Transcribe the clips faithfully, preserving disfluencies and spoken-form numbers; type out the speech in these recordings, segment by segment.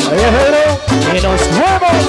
Adiós, Pedro. Y nos vemos.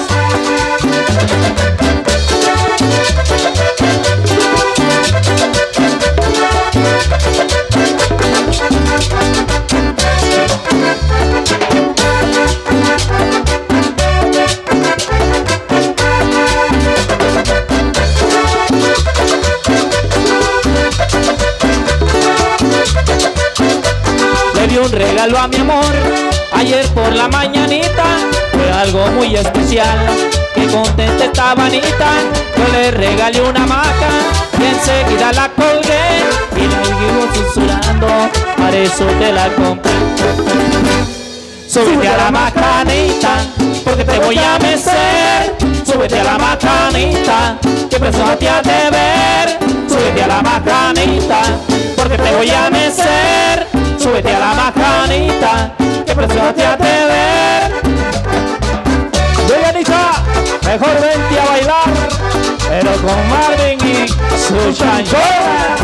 Le di un regalo a mi amor ayer por la mañanita, fue algo muy especial, que contenta estaba Anita. Yo le regalé una hamaca y enseguida la colgué y la vivo susurrando, para eso te la compré. Súbete a la macanita, porque te voy a mecer. Súbete a la macanita, que preciosa te ha de ver. Súbete a la macanita, porque te voy a mecer. Súbete a la macanita, que preciosa te ha de ver. Oye, Anita, mejor vente a bailar, pero con Marvin y su chanchona.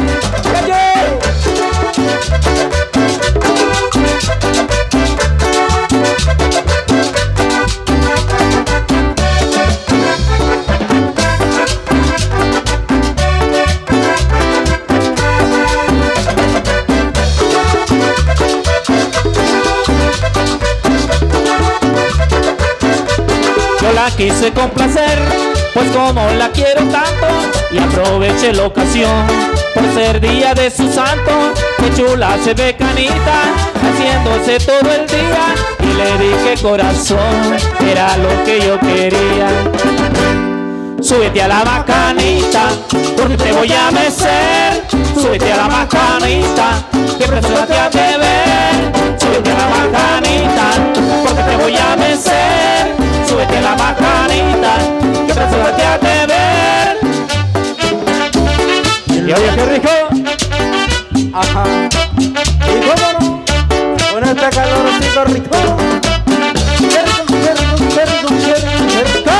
Yo la quise complacer, pues como la quiero tanto, y aproveché la ocasión por ser día de su santo. Que chula se ve Canita, haciéndose todo el día, y le dije corazón, era lo que yo quería. Súbete a la macanita, porque te voy a mecer. Súbete a la macanita, que preciosa te ha de ver. Súbete a la macanita, porque te voy a mecer. Súbete a la macanita, que preciosa te ha de ver. Y oye, qué rico. Ajá. Y cómo no, con este calorcito rico. Qué rico, qué rico, qué rico, qué rico, qué rico.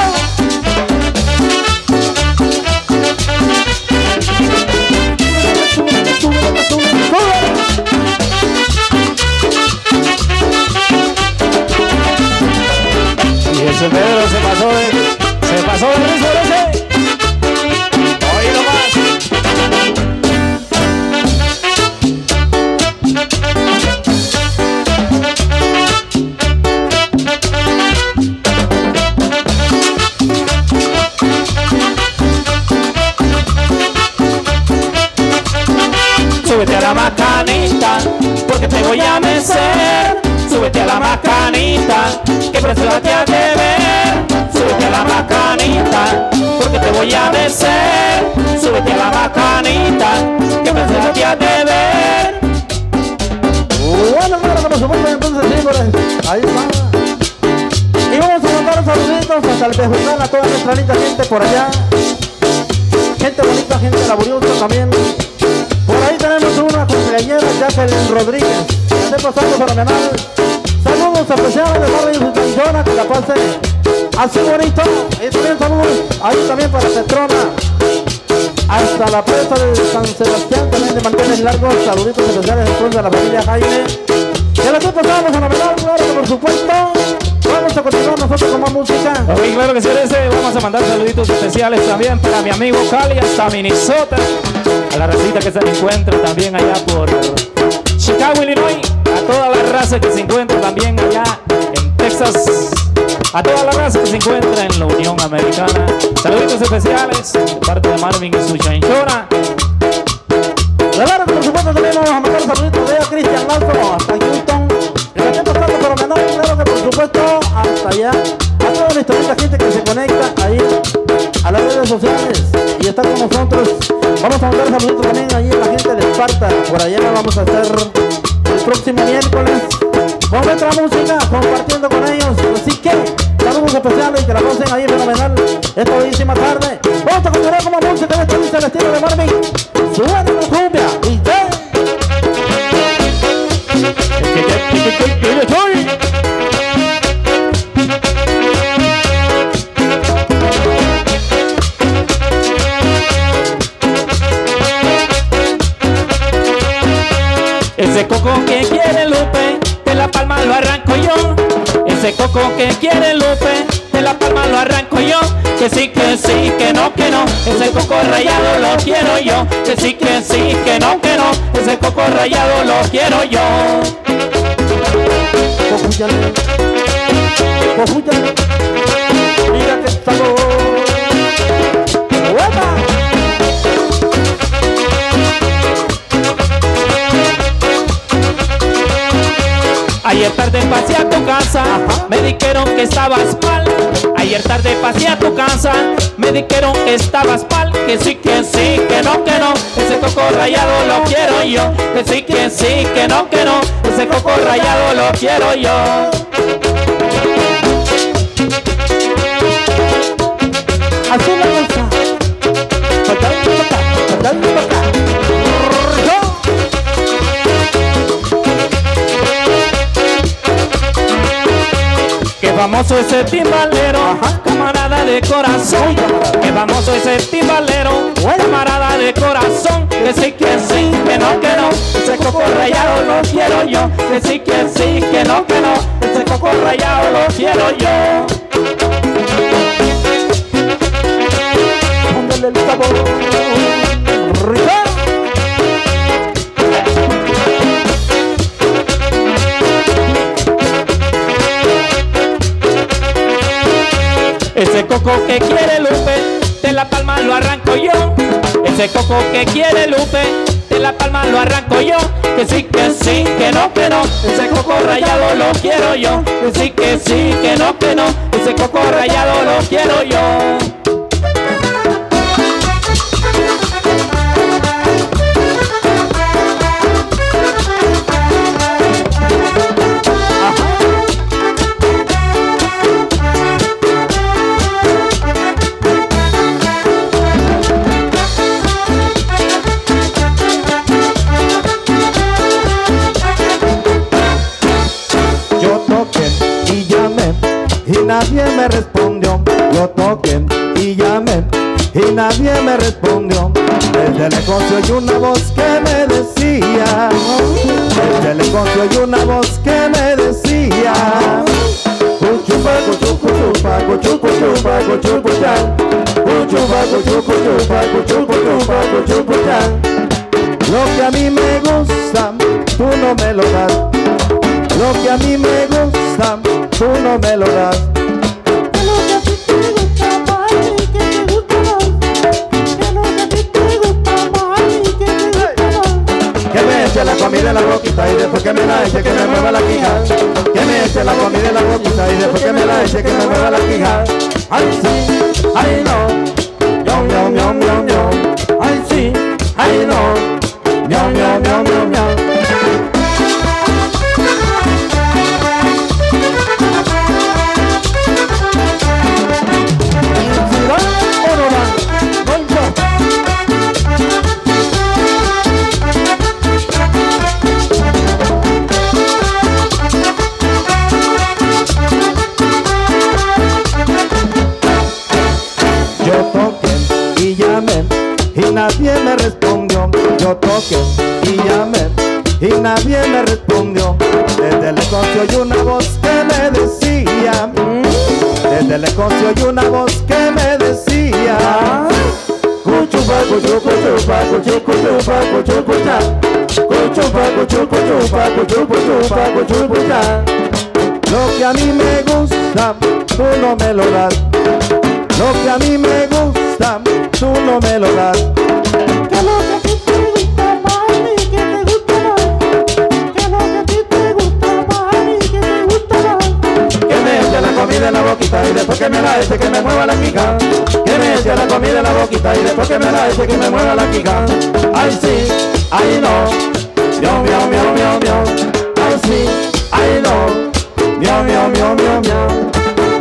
Y ese Pedro se pasó de, se pasó de risa, ese. Oí nomás. Súbete a la macanita, porque te voy a mecer. Súbete a la macanita, que preciosa te ha de ver. Súbete a la macanita, porque te voy a mecer. Súbete a la macanita, que preciosa te ha de ver. Bueno, bueno, por supuesto, entonces sí, por ahí está. Y vamos a mandar saluditos hasta el Pejucán, a toda nuestra linda gente por allá. Gente bonita, gente laboriosa también. Por ahí tenemos una cumpleañera, Jacqueline Rodríguez, que esté pasando fenomenal. Saludos especiales de Barrio y su chanchona, que la pase así bonito. Y también saludos ahí también para Petrona, hasta la presa de San Sebastián, también de mantener largos. Saluditos especiales entonces a la familia Jaime. Y a la que pasamos fenomenal, claro que por supuesto. Vamos a continuar nosotros con más música. Ok, claro que sí, ese. Vamos a mandar saluditos especiales también para mi amigo Cali hasta Minnesota, a la racita que se encuentra también allá por Chicago, Illinois, a toda la raza que se encuentra también allá en Texas, a toda la raza que se encuentra en la Unión Americana. Saluditos especiales de parte de Marvin y su chanchona. Claro que por supuesto también vamos a mandar saluditos de a Cristian Lazo hasta Houston. Y la gente pasando por menor, claro que por supuesto hasta allá. A toda nuestra linda gente que se conecta ahí a las redes sociales y está con nosotros. Vamos a mandar saluditos también allí a la gente de Esparta. Por allá vamos a estar el próximo miércoles con nuestra música, compartiendo con ellos. Así que saludos especiales y que la pasen ahí fenomenal esta bellísima tarde. Vamos a continuar con la música de esta lista, el estilo de Marvin. Suena la cumbia y te... Ese coco que quiere Lupe, de la palma lo arranco yo. Ese Ese coco que quiere Lupe, de la palma lo arranco yo. Que sí, que sí, que no, que no. Ese coco rayado lo quiero yo. Que sí, que sí, que no, que no. Ese coco rayado lo quiero yo. Cojúyale, cojúyale, mira que sabor. ¡Uepa! Ayer tarde pasé a tu casa, ajá, me dijeron que estabas mal. Ayer tarde pasé a tu casa, me dijeron que estabas mal. Que sí, que sí, que no, que no. Ese coco rayado lo quiero yo. Que sí, que sí, que no, que no. Ese coco rayado lo quiero yo. Así la cosa. Patán, patán, patán, patán. Que famoso ese timbalero, ajá, camarada de corazón. Que famoso ese timbalero, camarada de corazón. Que sí, que sí, que no, que no. Ese coco rayado lo quiero yo. Que sí, que sí, que no, que no. Ese coco rayado lo quiero yo. Póngale el sabor. Rico. Ese coco que quiere Lupe, de la palma lo arranco yo. Ese coco que quiere Lupe, de la palma lo arranco yo. Que sí, que sí, que no, que no. Ese coco rayado lo quiero yo. Que sí, que sí, que no, que no. Ese coco rayado lo quiero yo. Nadie me respondió, yo toqué y llamé y nadie me respondió. Desde lejos se oyó una voz que me decía, desde lejos se oyó una voz que me decía, cuchupa, cuchupa, cuchupa, cuchupa, cuchupa, cuchupa, cuchupa, cuchupa, cuchupa. Lo que a mí me gusta, tú no me lo das. Lo que a mí me gusta, tú no me lo das. Que me eche la comida en la boquita y después que me la eche que me mueva la quija. Que me eche la comida en la boquita y después que me la eche que me mueva la quija. Ay sí, ay no, miau miau miau miau miau. Ay sí, ay no, miau miau miau miau miau. Y nadie me respondió, yo toqué y llamé y nadie me respondió. Desde lejos se oyó una voz que me decía, desde lejos se oyó una voz que me decía, cuchupa, cuchupa, cuchupa, cuchupa, cuchupa, cuchupa, cuchupa, cuchupa, cuchupa. Lo que a mí me gusta, tú no me lo das. Lo que a mí me gusta, tú no me lo das. Que lo que a ti te gusta, mami, que te gusta más. Que lo que a ti te gusta, mami, que te gusta más. Que me eche la comida en la boquita y después que me la eche que me mueva la quija. Que me eche la comida en la boquita y después que me la eche que me mueva la quija. Ay sí, ay no, miau miau miau miau miau. Ay sí, ay no, miau miau miau miau miau.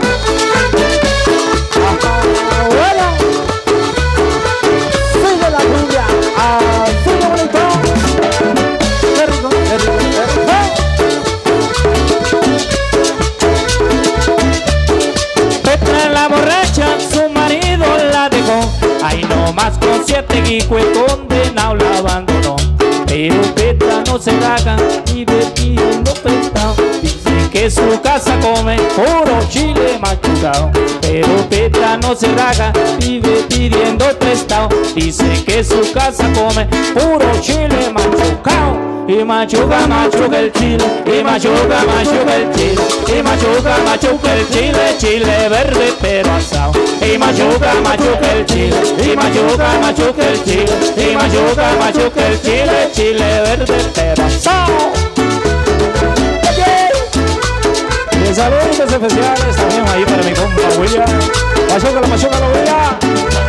Petra la borracha, su marido la dejó. Ahí nomás con siete guijo el condenado la abandonó. Pero Petra no se caga y de ti no presta. Dice que que su casa come puro chile machucado, pero Petra no se raja, vive pidiendo prestado. Dice que su casa come puro chile machucado. Y machuca, machuca el chile, y machuca, machuca el chile, y machuca, machuca el chile, chile verde pero asado. Y machuca, machuca el chile, y machuca, machuca el chile, y machuca, machuca el chile, chile verde pero asado. Y saludos especiales también ahí para mi compa William. Machuca, la machuca, la William.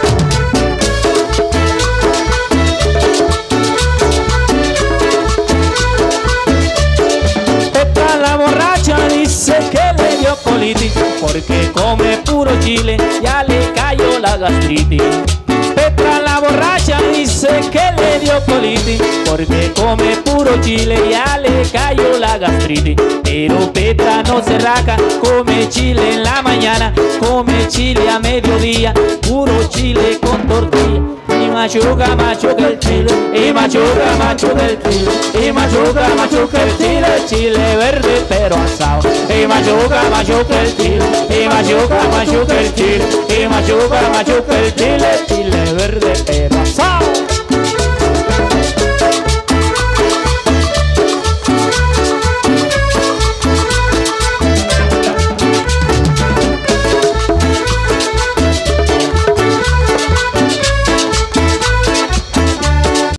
Dice que le dio colitis porque come puro chile, ya le cayó la gastritis. Petra la borracha dice que le dio colitis porque come puro chile, ya le cayó la gastritis. Pero Petra no se raca, come chile en la mañana, come chile a mediodía, puro chile con tortilla. Y machuca, machuca el chile, y machuca, machuca el chile, y machuca, machuca el chile, chile verde pero asado. Y machuca, machuca el chile, y machuca, machuca el chile, y machuca, machuca el chile, chile verde